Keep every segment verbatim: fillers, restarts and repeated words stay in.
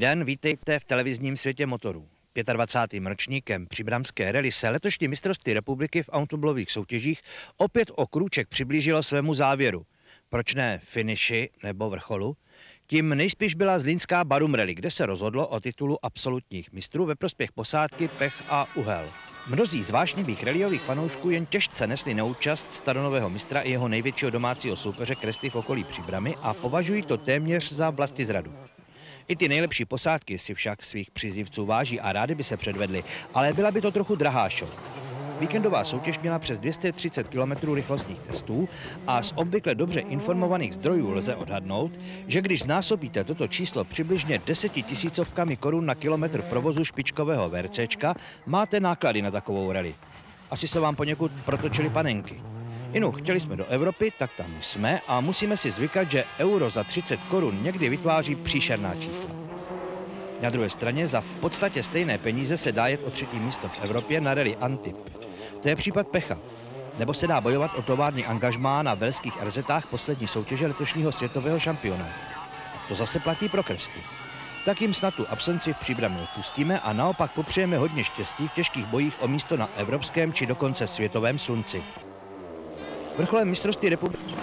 den, vítejte v televizním světě motorů. dvacátým pátým ročníkem příbramské rally se letošní mistrovství republiky v automobilových soutěžích opět o krůček přiblížilo svému závěru. Proč ne finiši nebo vrcholu? Tím nejspíš byla zlínská Barum Rally, kde se rozhodlo o titulu absolutních mistrů ve prospěch posádky Pech a Uhel. Mnozí z vášnivých rallyových fanoušků jen těžce nesli neúčast staronového mistra i jeho největšího domácího soupeře Kresty v okolí Příbramy a považují to téměř za vlastizradu. I ty nejlepší posádky si však svých příznivců váží a rády by se předvedly, ale byla by to trochu drahá show. Víkendová soutěž měla přes dvě stě třicet kilometrů rychlostních testů a z obvykle dobře informovaných zdrojů lze odhadnout, že když znásobíte toto číslo přibližně desetitisícovkami korun na kilometr provozu špičkového VRCčka, máte náklady na takovou rally. Asi se vám poněkud protočily panenky. Inu, chtěli jsme do Evropy, tak tam jsme a musíme si zvykat, že euro za třicet korun někdy vytváří příšerná čísla. Na druhé straně za v podstatě stejné peníze se dá jet o třetí místo v Evropě na rally Antip. To je případ Pecha. Nebo se dá bojovat o tovární angažmá na velských erzetách poslední soutěže letošního světového šampionátu. To zase platí pro Krestu. Tak jim snad tu absenci v Příbrami odpustíme a naopak popřejeme hodně štěstí v těžkých bojích o místo na evropském či dokonce světovém slunci. Vrcholem mistrovství republiky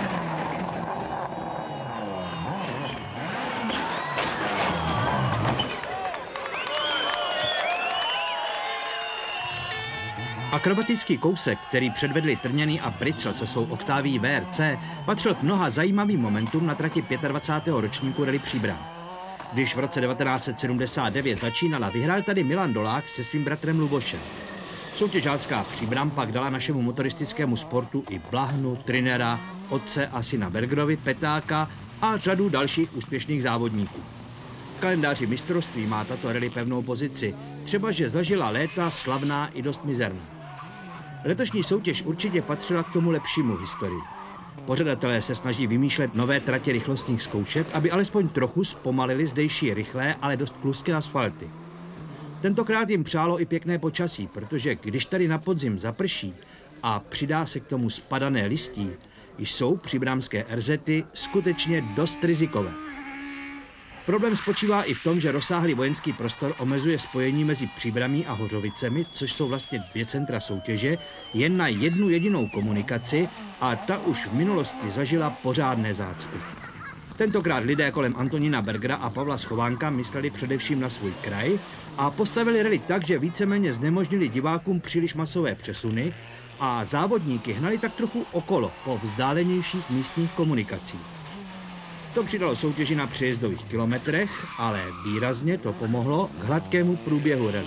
akrobatický kousek, který předvedli Trněný a Bricel se svou oktáví V R C, patřil k mnoha zajímavým momentům na trati dvacátého pátého ročníku rally Příbram. Když v roce devatenáct set sedmdesát devět začínala, vyhrál tady Milan Dolák se svým bratrem Lubošem. Soutěžácká Příbram pak dala našemu motoristickému sportu i Blahnu, Trinera, otce a syna Bergerovi, Petáka a řadu dalších úspěšných závodníků. V kalendáři mistrovství má tato rally pevnou pozici, třeba že zažila léta slavná i dost mizerná. Letošní soutěž určitě patřila k tomu lepšímu v historii. Pořadatelé se snaží vymýšlet nové tratě rychlostních zkoušek, aby alespoň trochu zpomalili zdejší rychlé, ale dost kluské asfalty. Tentokrát jim přálo i pěkné počasí, protože když tady na podzim zaprší a přidá se k tomu spadané listí, jsou příbramské erzety skutečně dost rizikové. Problém spočívá i v tom, že rozsáhlý vojenský prostor omezuje spojení mezi Příbramí a Hořovicemi, což jsou vlastně dvě centra soutěže, jen na jednu jedinou komunikaci a ta už v minulosti zažila pořádné zácpy. Tentokrát lidé kolem Antonína Bergera a Pavla Schovánka mysleli především na svůj kraj a postavili rally tak, že víceméně znemožnili divákům příliš masové přesuny a závodníky hnali tak trochu okolo po vzdálenějších místních komunikacích. To přidalo soutěži na přejezdových kilometrech, ale výrazně to pomohlo k hladkému průběhu rally.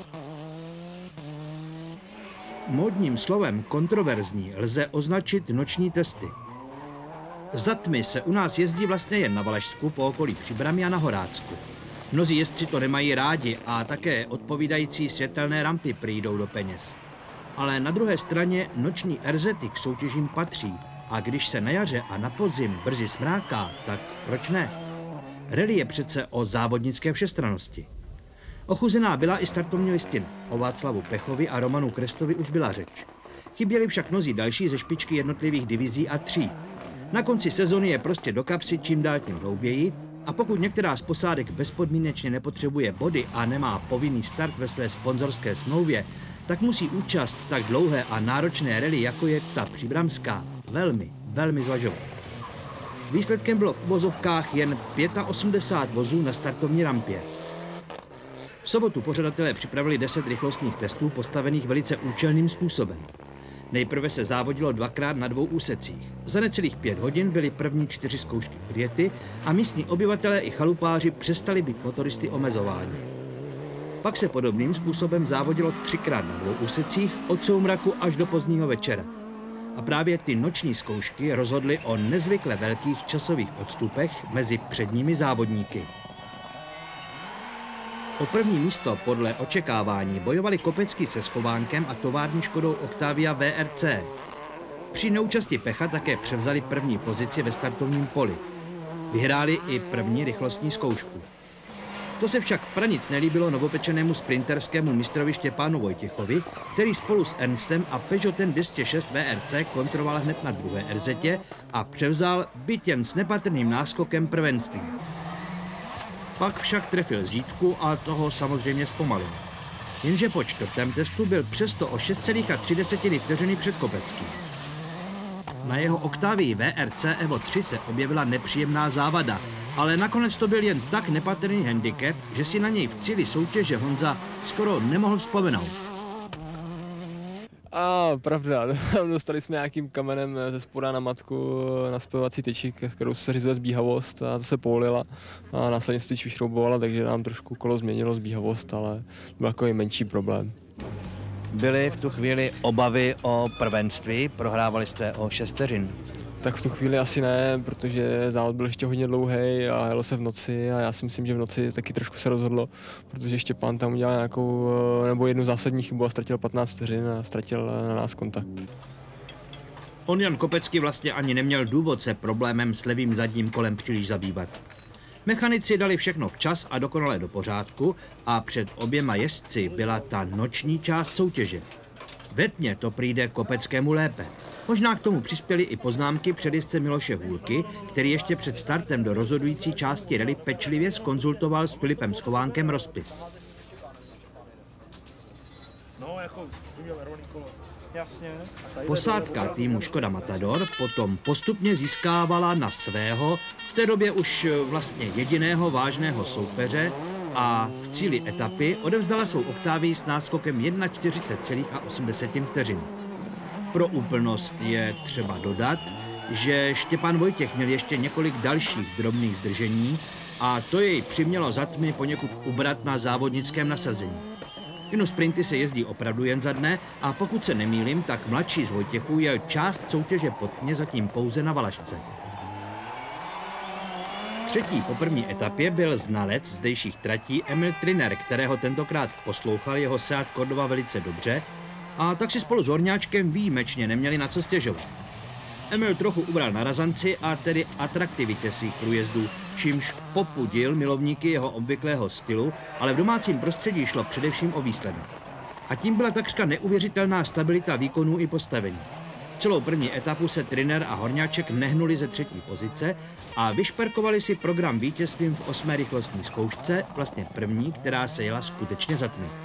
Módním slovem kontroverzní lze označit noční testy. Za tmy se u nás jezdí vlastně jen na Valašsku, po okolí Příbrami a na Horácku. Mnozí jezdci to nemají rádi a také odpovídající světelné rampy přijdou do peněz. Ale na druhé straně noční erzety k soutěžím patří a když se na jaře a na podzim brzy smráká, tak proč ne? Rally je přece o závodnické všestrannosti. Ochuzená byla i startovní listina. O Václavu Pechovi a Romanu Krestovi už byla řeč. Chyběli však mnozí další ze špičky jednotlivých divizí a tříd. Na konci sezony je prostě do kapsy čím dál tím hlouběji a pokud některá z posádek bezpodmínečně nepotřebuje body a nemá povinný start ve své sponzorské smlouvě, tak musí účast tak dlouhé a náročné rally, jako je ta příbramská, velmi, velmi zvažovat. Výsledkem bylo v uvozovkách jen osmdesát pět vozů na startovní rampě. V sobotu pořadatelé připravili deset rychlostních testů postavených velice účelným způsobem. Nejprve se závodilo dvakrát na dvou úsecích. Za necelých pět hodin byly první čtyři zkoušky odjety a místní obyvatelé i chalupáři přestali být motoristy omezováni. Pak se podobným způsobem závodilo třikrát na dvou úsecích od soumraku až do pozdního večera. A právě ty noční zkoušky rozhodly o nezvykle velkých časových odstupech mezi předními závodníky. O první místo podle očekávání bojovali Kopecký se Schovánkem a tovární Škodou Octavia V R C. Při neúčasti Pecha také převzali první pozici ve startovním poli. Vyhráli i první rychlostní zkoušku. To se však pranic nelíbilo novopečenému sprinterskému mistrovi Štěpánu Vojtěchovi, který spolu s Ernstem a Peugeotem dvě stě šest V R C kontroval hned na druhé erzetě a převzal byt jen s nepatrným náskokem prvenství. Pak však trefil zítku a toho samozřejmě zpomalil. Jenže po čtvrtém testu byl přesto o šest celá tři vteřiny před Kopeckým. Na jeho Octavii V R C Evo tři se objevila nepříjemná závada, ale nakonec to byl jen tak nepatrný handicap, že si na něj v cíli soutěže Honza skoro nemohl vzpomenout. A pravda, dostali jsme nějakým kamenem ze spoda na matku na spojovací tyči, kterou se řizuje zbíhavost a to se povolila a následně se tyč vyšroubovala, takže nám trošku kolo změnilo zbíhavost, ale to byl takový menší problém. Byly v tu chvíli obavy o prvenství, prohrávali jste o šest vteřin. Tak v tu chvíli asi ne, protože závod byl ještě hodně dlouhý a jelo se v noci a já si myslím, že v noci taky trošku se rozhodlo, protože Štěpán tam udělal nějakou, nebo jednu zásadní chybu a ztratil patnáct vteřin a ztratil na nás kontakt. On Jan Kopecký vlastně ani neměl důvod se problémem s levým zadním kolem příliš zabývat. Mechanici dali všechno včas a dokonale do pořádku a před oběma jezdci byla ta noční část soutěže. Ve tmě to přijde Kopeckému lépe. Možná k tomu přispěly i poznámky předjezdce Miloše Hůlky, který ještě před startem do rozhodující části rally pečlivě zkonzultoval s Filipem Schovánkem rozpis. No, jako měl rovný kolo. Jasně. Posádka týmu Škoda Matador potom postupně získávala na svého, v té době už vlastně jediného vážného soupeře a v cíli etapy odevzdala svou Octavii s náskokem čtyřicet jedna celá osm vteřiny. Pro úplnost je třeba dodat, že Štěpán Vojtěch měl ještě několik dalších drobných zdržení a to jej přimělo za tmy poněkud ubrat na závodnickém nasazení. Inu sprinty se jezdí opravdu jen za dne a pokud se nemýlím, tak mladší z Vojtěchů jel část soutěže pod tmě zatím pouze na Valašce. Třetí po první etapě byl znalec zdejších tratí Emil Triner, kterého tentokrát poslouchal jeho Seat Cordova velice dobře a tak si spolu s Horňáčkem výjimečně neměli na co stěžovat. Emil trochu ubral na razanci a tedy atraktivitě svých průjezdů, čímž popudil milovníky jeho obvyklého stylu, ale v domácím prostředí šlo především o výsledek. A tím byla takřka neuvěřitelná stabilita výkonů i postavení. Celou první etapu se Triner a Horňáček nehnuli ze třetí pozice a vyšperkovali si program vítězstvím v osmé rychlostní zkoušce, vlastně první, která se jela skutečně za tmy.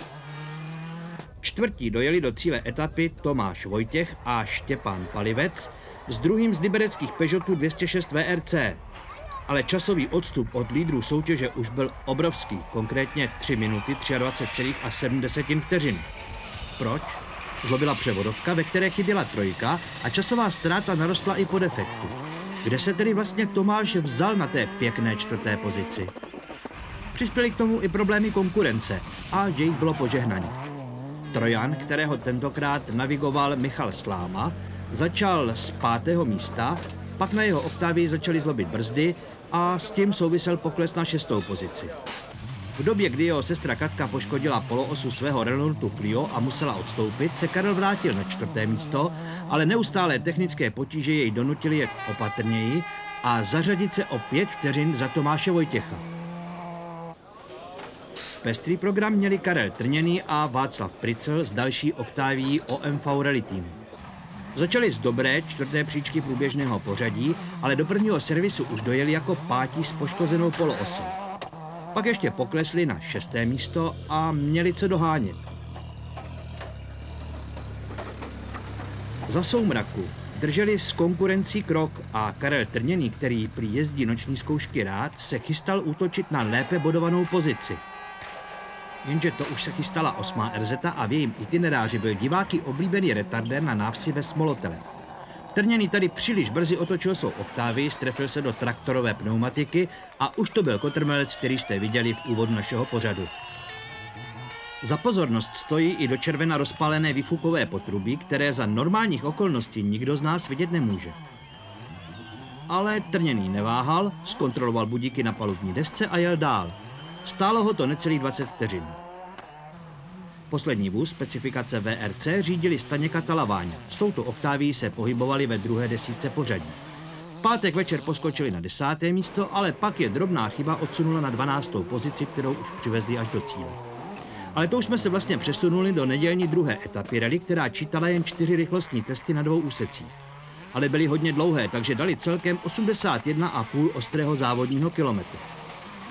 Čtvrtí dojeli do cíle etapy Tomáš Vojtěch a Štěpán Palivec s druhým z libereckých Peugeotu dvě stě šest V R C. Ale časový odstup od lídrů soutěže už byl obrovský, konkrétně tři minuty dvacet tři celá sedm vteřiny. Proč? Zlobila převodovka, ve které chyběla trojka a časová ztráta narostla i po defektu. Kde se tedy vlastně Tomáš vzal na té pěkné čtvrté pozici? Přispěly k tomu i problémy konkurence a že jich bylo požehnaní. Trojan, kterého tentokrát navigoval Michal Sláma, začal z pátého místa, pak na jeho Octavii začaly zlobit brzdy a s tím souvisel pokles na šestou pozici. V době, kdy jeho sestra Katka poškodila poloosu svého Renaultu Clio a musela odstoupit, se Karel vrátil na čtvrté místo, ale neustálé technické potíže jej donutily jet opatrněji a zařadit se o pět vteřin za Tomáše Vojtěcha. Pestrý program měli Karel Trněný a Václav Pricl s další Octavií O M V Rally Team. Začali z dobré čtvrté příčky průběžného pořadí, ale do prvního servisu už dojeli jako pátí s poškozenou poloosou. Pak ještě poklesli na šesté místo a měli co dohánět. Za soumraku drželi s konkurencí krok a Karel Trněný, který prý jezdí noční zkoušky rád, se chystal útočit na lépe bodovanou pozici. Jenže to už se chystala osmá R Z a v jejím itineráři byl diváky oblíbený retardér na návsi ve Smolotelech. Trněný tady příliš brzy otočil svou Octavii, strefil se do traktorové pneumatiky a už to byl kotrmelec, který jste viděli v úvodu našeho pořadu. Za pozornost stojí i do červena rozpálené výfukové potrubí, které za normálních okolností nikdo z nás vidět nemůže. Ale Trněný neváhal, zkontroloval budíky na palubní desce a jel dál. Stálo ho to necelých dvacet vteřin. Poslední vůz specifikace V R C řídili Staněk a Talaváň. S touto Octavií se pohybovali ve druhé desítce pořadí. V pátek večer poskočili na desáté místo, ale pak je drobná chyba odsunula na dvanáctou pozici, kterou už přivezli až do cíle. Ale to už jsme se vlastně přesunuli do nedělní druhé etapy rally, která čítala jen čtyři rychlostní testy na dvou úsecích. Ale byly hodně dlouhé, takže dali celkem osmdesát jedna a půl ostrého závodního kilometru.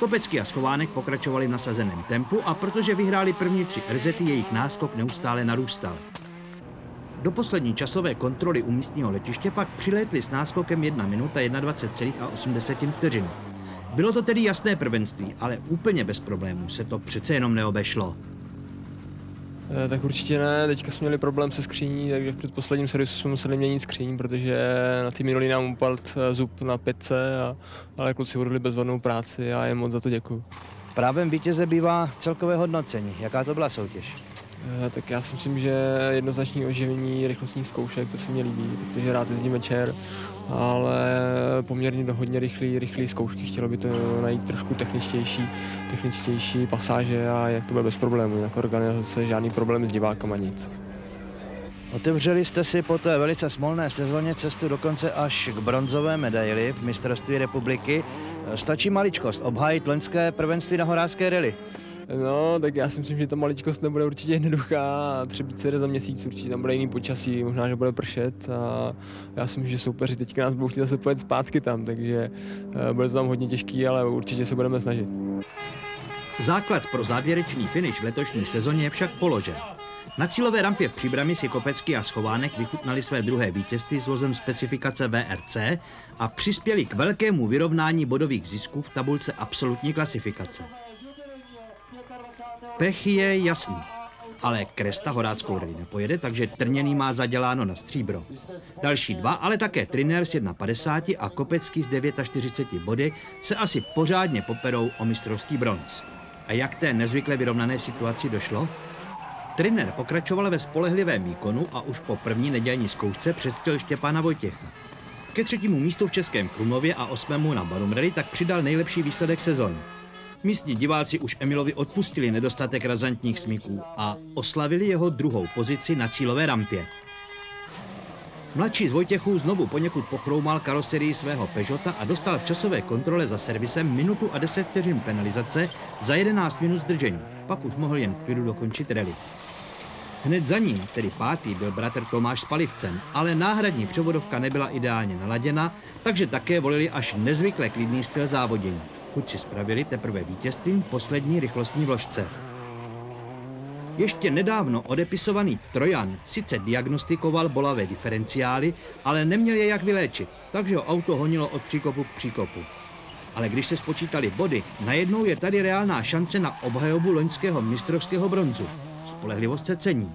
Kopecký a Schovánek pokračovali v nasazeném tempu a protože vyhráli první tři R Z, jejich náskok neustále narůstal. Do poslední časové kontroly u místního letiště pak přilétli s náskokem jedna minuta dvacet jedna celá osm vteřin. Bylo to tedy jasné prvenství, ale úplně bez problémů se to přece jenom neobešlo. E, tak určitě ne, teďka jsme měli problém se skříní, takže v předposledním servisu jsme museli měnit skříň, protože na ty minulý nám upadl zub na pětce, a, ale kluci urvili bezvadnou práci a jim moc za to děkuju. Právem vítěze bývá celkové hodnocení. Jaká to byla soutěž? E, tak já si myslím, že jednoznačné oživení rychlostních zkoušek, to se mi líbí, protože rád jezdím večer, ale poměrně hodně rychlý, rychlý zkoušky, chtělo by to najít trošku techničtější, techničtější pasáže a jak to bude bez problémů, jinak organizace, žádný problém s divákama, nic. Otevřeli jste si po té velice smolné sezóně cestu dokonce až k bronzové medaili v mistrovství republiky. Stačí maličkost obhájit loňské prvenství na horářské rally. No, tak já si myslím, že ta maličkost nebude určitě jednoduchá. Třebíč jede za měsíc, určitě tam bude jiný počasí, možná, že bude pršet a já si myslím, že soupeři teďka nás budou chtít zase pojet zpátky tam, takže bude to tam hodně těžký, ale určitě se budeme snažit. Základ pro závěrečný finish v letošní sezóně je však položen. Na cílové rampě v Příbrami si Kopecký a Schovánek vychutnali své druhé vítězství s vozem specifikace V R C a přispěli k velkému vyrovnání bodových zisků v tabulce absolutní klasifikace. Pech je jasný, ale Kresta horáckou rally nepojede, takže Trněný má zaděláno na stříbro. Další dva, ale také Trinner s padesát jedna a Kopecký s čtyřiceti devíti body se asi pořádně poperou o mistrovský bronz. A jak té nezvykle vyrovnané situaci došlo? Trinner pokračoval ve spolehlivém výkonu a už po první nedělní zkoušce předstihl Štěpána Vojtěcha. Ke třetímu místu v Českém Krumlově a osmému na Barum Rally tak přidal nejlepší výsledek sezóny. Místní diváci už Emilovi odpustili nedostatek razantních smyků a oslavili jeho druhou pozici na cílové rampě. Mladší z Vojtěchů znovu poněkud pochroumal karoserii svého Peugeota a dostal v časové kontrole za servisem minutu a deset vteřin penalizace za jedenáct minut zdržení. Pak už mohl jen v klidu dokončit rally. Hned za ním, tedy pátý, byl bratr Tomáš s palivcem, ale náhradní převodovka nebyla ideálně naladěna, takže také volili až nezvykle klidný styl závodění. Kluci spravili teprve vítězstvím poslední rychlostní vložce. Ještě nedávno odepisovaný Trojan sice diagnostikoval bolavé diferenciály, ale neměl je jak vyléčit, takže ho auto honilo od příkopu k příkopu. Ale když se spočítali body, najednou je tady reálná šance na obhajobu loňského mistrovského bronzu. Spolehlivost se cení.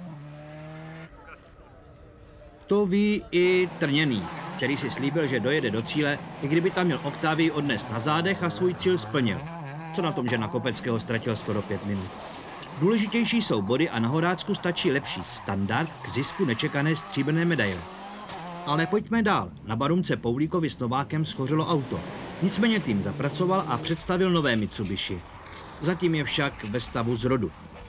To ví i Trněný, který si slíbil, že dojede do cíle, i kdyby tam měl Octavii odnést na zádech a svůj cíl splnil. Co na tom, že na Kopeckého ztratil skoro pět minut. Důležitější jsou body a na Horácku stačí lepší standard k zisku nečekané stříbrné medaile. Ale pojďme dál. Na Barumce Poulíkovi s Novákem schořelo auto. Nicméně tým zapracoval a představil nové Mitsubishi. Zatím je však ve stavu zrodu.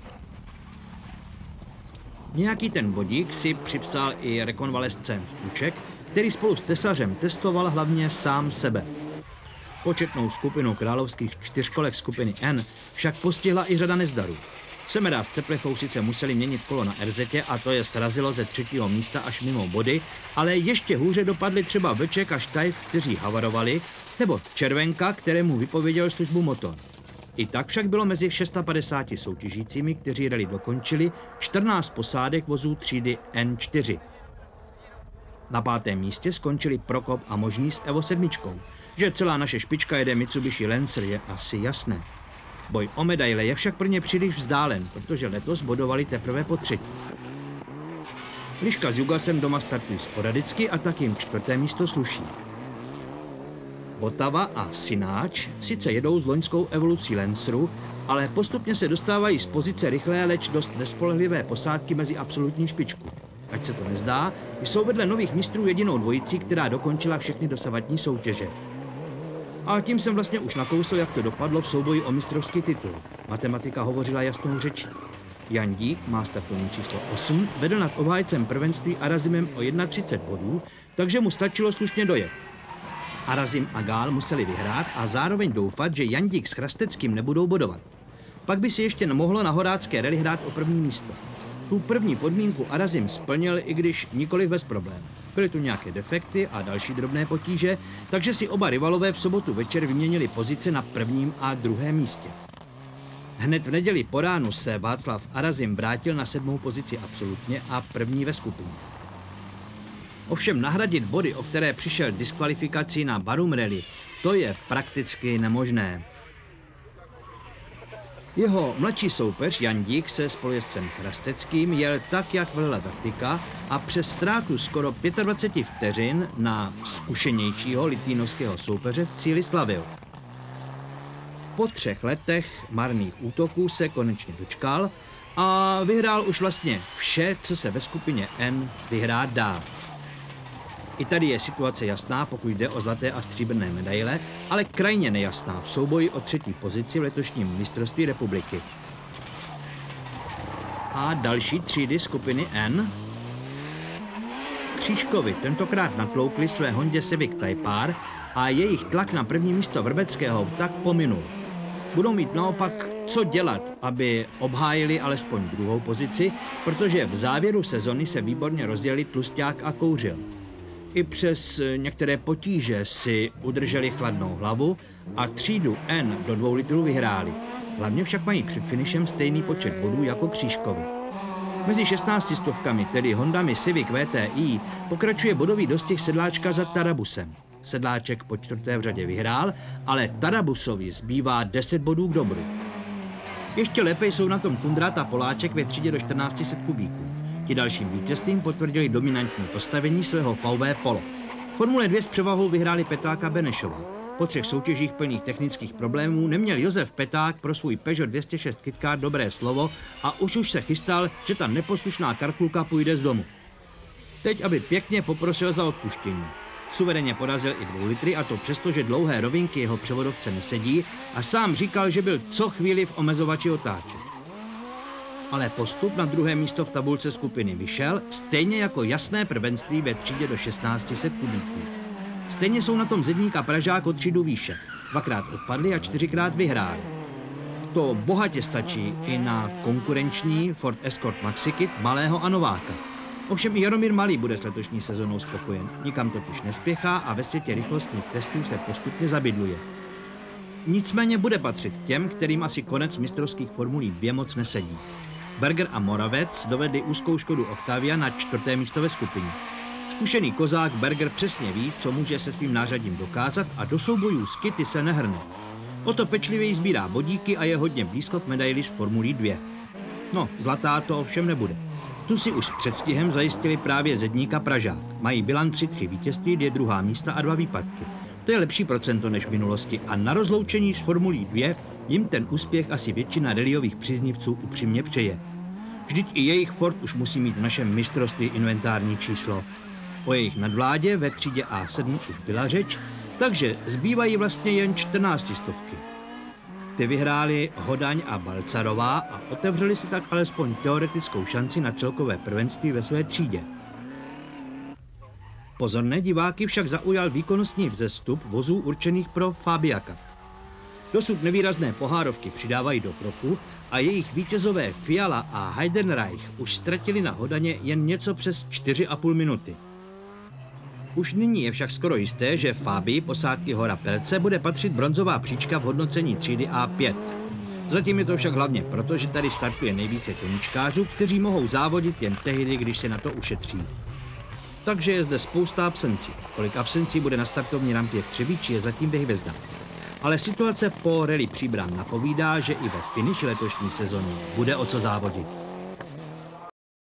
Nějaký ten bodík si připsal i rekonvalescent Tuček, který spolu s tesařem testoval hlavně sám sebe. Početnou skupinu královských čtyřkolek skupiny N však postihla i řada nezdarů. Semera s Ceplechou sice museli měnit kolo na R Z a to je srazilo ze třetího místa až mimo body, ale ještě hůře dopadli třeba Vlček a Štajf, kteří havarovali, nebo Červenka, kterému vypověděl službu motor. I tak však bylo mezi padesáti šesti soutěžícími, kteří rally dokončili, čtrnáct posádek vozů třídy N čtyři. Na pátém místě skončili Prokop a Možný s Evo sedm. Že celá naše špička jede Mitsubishi Lancer je asi jasné. Boj o medaile je však pro ně příliš vzdálen, protože letos bodovali teprve po třetí. Liška s Jugasem doma startují sporadicky a tak jim čtvrté místo sluší. Votava a Synáč sice jedou s loňskou evolucí Lanceru, ale postupně se dostávají z pozice rychlé, leč dost nespolehlivé posádky mezi absolutní špičku. Ať se to nezdá, jsou vedle nových mistrů jedinou dvojicí, která dokončila všechny dosavadní soutěže. A tím jsem vlastně už nakousl, jak to dopadlo v souboji o mistrovský titul. Matematika hovořila jasnou řečí. Jandík má startovní číslo osm, vedl nad obhájcem prvenství Arazimem o třicet jedna bodů, takže mu stačilo slušně dojet. Arazim a Gál museli vyhrát a zároveň doufat, že Jandík s Chrasteckým nebudou bodovat. Pak by si ještě nemohlo na horácké rally hrát o první místo. Tu první podmínku Arazim splnil, i když nikoliv bez problémů. Byly tu nějaké defekty a další drobné potíže, takže si oba rivalové v sobotu večer vyměnili pozice na prvním a druhém místě. Hned v neděli po ránu se Václav Arazim vrátil na sedmou pozici absolutně a první ve skupině. Ovšem nahradit body, o které přišel diskvalifikací na Barum Rally, to je prakticky nemožné. Jeho mladší soupeř Jandík se spolujezdcem Chrasteckým jel tak, jak velila taktika a přes ztrátu skoro dvacet pět vteřin na zkušenějšího litvínovského soupeře v cíli slavil. Po třech letech marných útoků se konečně dočkal a vyhrál už vlastně vše, co se ve skupině N vyhrát dá. I tady je situace jasná, pokud jde o zlaté a stříbrné medaile, ale krajně nejasná v souboji o třetí pozici v letošním mistrovství republiky. A další třídy skupiny N. Křížkovi tentokrát natloukli své Hondě Civic Type R a jejich tlak na první místo Vrbeckého tak pominul. Budou mít naopak co dělat, aby obhájili alespoň druhou pozici, protože v závěru sezony se výborně rozdělili Tlusťák a Kouřil. I přes některé potíže si udrželi chladnou hlavu a třídu N do dvou litrů vyhráli. Hlavně však mají před finišem stejný počet bodů jako Křížkovi. Mezi šestnácti stovkami, tedy Hondami Civic V T I, pokračuje bodový dostih Sedláčka za Tarabusem. Sedláček po čtvrté v řadě vyhrál, ale Tarabusovi zbývá deset bodů k dobru. Ještě lépe jsou na tom Kundrát a Poláček ve třídě do čtrnácti set kubíků. Ti dalším vítězstvím potvrdili dominantní postavení svého V W Polo. Formule dvě s převahou vyhráli Peták a Benešová. Po třech soutěžích plných technických problémů neměl Josef Peták pro svůj Peugeot dvě stě šest KitKar dobré slovo a už už se chystal, že ta neposlušná Karkulka půjde z domu. Teď, aby pěkně poprosil za odpuštění. Suverénně porazil i dvou litry, a to přesto, že dlouhé rovinky jeho převodovce nesedí, a sám říkal, že byl co chvíli v omezovači otáček. Ale postup na druhé místo v tabulce skupiny vyšel, stejně jako jasné prvenství ve třídě do šestnácti set kubíků. Stejně jsou na tom Zedník a Pražák o třídu výše. Dvakrát odpadli a čtyřikrát vyhráli. To bohatě stačí i na konkurenční Ford Escort Maxikit malého a nováka. Ovšem i Jaromír Malý bude s letošní sezónou spokojen. Nikam totiž nespěchá a ve světě rychlostních testů se postupně zabydluje. Nicméně bude patřit k těm, kterým asi konec mistrovských formulí dvě moc nesedí. Berger a Moravec dovedli úzkou Škodu Octavia na čtvrté místo ve skupině. Zkušený kozák Berger přesně ví, co může se svým nářadím dokázat, a do soubojů s Kitty se nehrne. O to pečlivěji sbírá bodíky a je hodně blízko k medaili z formulí dvě. No, zlatá to ovšem nebude. Tu si už s předstihem zajistili právě Zedník a Pražák. Mají bilanci tři vítězství, dvě druhá místa a dva výpadky. To je lepší procento než v minulosti a na rozloučení s formulí dvě jim ten úspěch asi většina rallyových příznivců upřímně přeje. Vždyť i jejich Ford už musí mít v našem mistrovství inventární číslo. O jejich nadvládě ve třídě A sedm už byla řeč, takže zbývají vlastně jen čtrnáctistovky. Ty vyhráli Hodaň a Balcarová a otevřeli si tak alespoň teoretickou šanci na celkové prvenství ve své třídě. Pozorné diváky však zaujal výkonnostní vzestup vozů určených pro Fabia Cup. Dosud nevýrazné pohárovky přidávají do kroku a jejich vítězové Fiala a Heidenreich už ztratili na Hodaně jen něco přes čtyři a půl minuty. Už nyní je však skoro jisté, že Fabii posádky Hora Pelce bude patřit bronzová příčka v hodnocení třídy A pět. Zatím je to však hlavně proto, že tady startuje nejvíce koníčkářů, kteří mohou závodit jen tehdy, když se na to ušetří. Takže je zde spousta absencí. Kolik absencí bude na startovní rampě v Třebíči, je zatím ve hvězdách. Ale situace po rally Příbram napovídá, že i ve finiši letošní sezony bude o co závodit.